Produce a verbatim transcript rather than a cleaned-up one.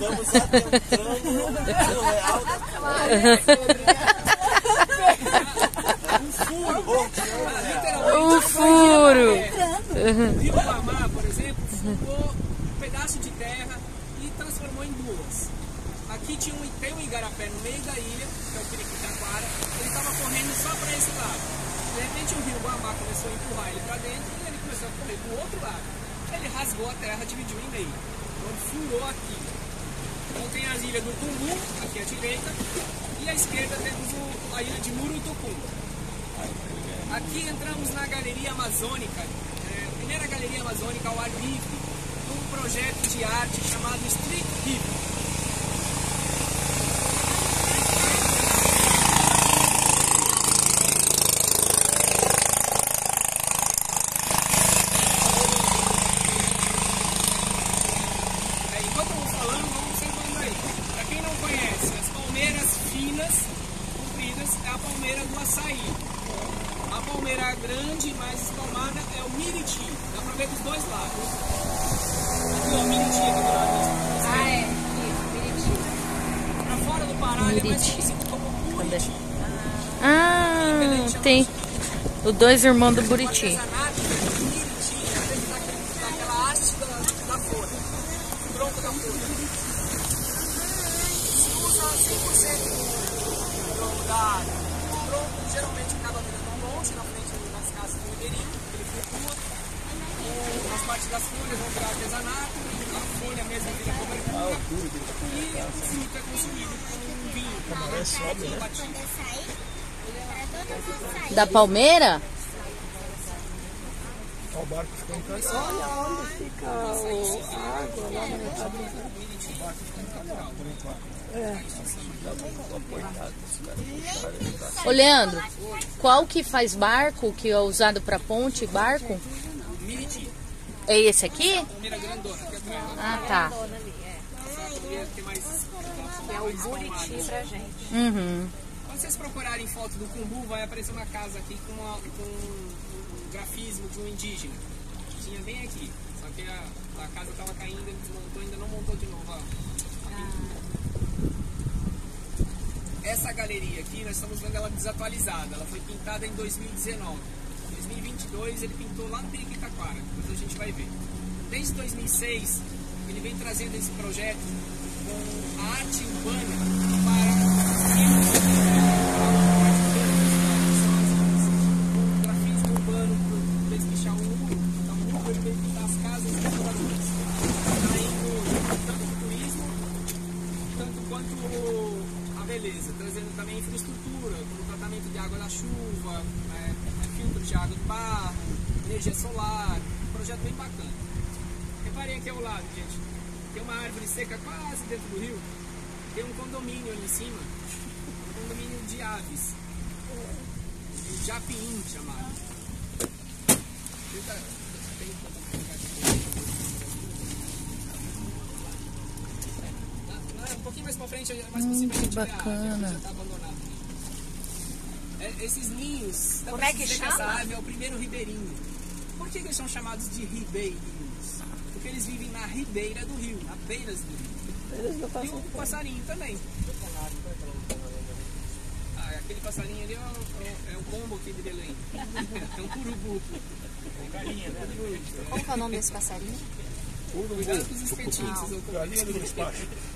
Estamos atentando no real da O furo. O Rio Guamá, por exemplo, furou um pedaço de terra e transformou em duas. Aqui tinha um, tem um igarapé no meio da ilha, que é o Piritiquara, ele estava correndo só para esse lado. De repente o Rio Guamá começou a empurrar ele para dentro e ele começou a correr para o outro lado. Ele rasgou a terra, dividiu em meio. Então furou aqui. Então tem as ilhas do Cumbu, aqui à direita, e à esquerda temos o, a ilha de Murutucum. Aqui entramos na Galeria Amazônica, é, a primeira Galeria Amazônica ao ar livre, num projeto de arte chamado Street Hip. É, enquanto eu vou falando, vamos observando aí. Para quem não conhece, as palmeiras finas, compridas, é a palmeira do açaí. A palmeira grande, mais espalmada, é o miriti. Dá pra ver dos dois lados. Aqui, ó, o miriti aqui do lado. Ah, é. Isso, miriti. Pra fora do Pará, ele é mais conhecido como buriti. Ah, tem os dois irmãos do Buriti. Artesanato, o miriti, dentro daquela haste da, da folha, do tronco da folha. Se usa cem por cento do tronco da árvore. O tronco geralmente acaba virando um monte na frente das casas do ribeirinho, ele flutua. As partes das folhas vão virar artesanato, a folha mesmo vira cobertura, e o fruto é consumido com vinho, com batido. Da palmeira? O barco ficou encantado. Olha onde fica a água lá na metade do barco. Ô Leandro, qual que faz barco, que é usado para ponte, barco? Miriti. É esse aqui? Palmeira grandona, que é do Ah, tá. ter mais. É o buriti pra gente. Uhum. Quando vocês procurarem foto do Cumbu, vai aparecer uma casa aqui com, uma, com um grafismo de um indígena. Tinha bem aqui, só que a, a casa estava caindo, ele desmontou, ainda não montou de novo. Ó. Essa galeria aqui, nós estamos vendo ela desatualizada. Ela foi pintada em dois mil e dezenove. Em dois mil e vinte e dois ele pintou lá no Piritiquara, depois a gente vai ver. Desde dois mil e seis, ele vem trazendo esse projeto com a arte urbana para o grafismo urbano, em vez de pichar um muro, então o muro ele vem pintar as casas e as ruas. Está indo tanto o turismo, tanto quanto a beleza, trazendo também infraestrutura, como tratamento de água da chuva, é, é, filtro de água do barro, energia solar, um projeto bem bacana. Reparem aqui ao lado, gente, tem uma árvore seca quase dentro do rio, tem um condomínio ali em cima, um condomínio de aves, de japim chamado. Tenta, um pouquinho mais pra frente, é mais possível a gente ver a árvore, já tá abandonado. É, esses ninhos, dá Como pra é que dizer chama? essa ave é o primeiro ribeirinho. Por que eles são chamados de ribeirinhos? Porque eles vivem na ribeira do rio, na beiras do rio. E o passarinho também. Ah, aquele passarinho ali é o, é o pombo aqui de Belém. É um curubu. Qual que é o nome desse passarinho? Cuidado com os espetinhos. Galinha do despacho.